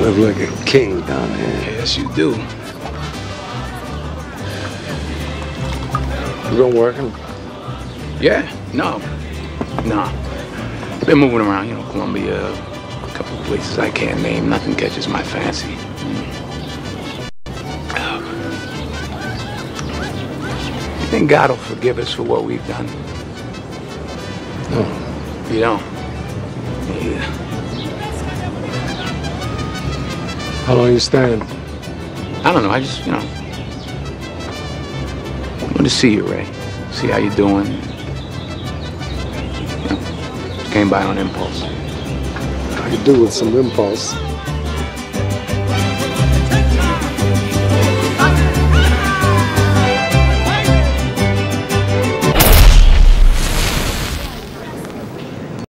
live like a king down here. Yes, you do. You been working? Yeah, no. Been moving around, you know, Colombia, a couple of places I can't name. Nothing catches my fancy. You think God will forgive us for what we've done? No. You don't? Yeah. How long you staying? I don't know, I just, you know, I want to see you, Ray. See how you're doing. You know, just came by on impulse. I could do with some impulse.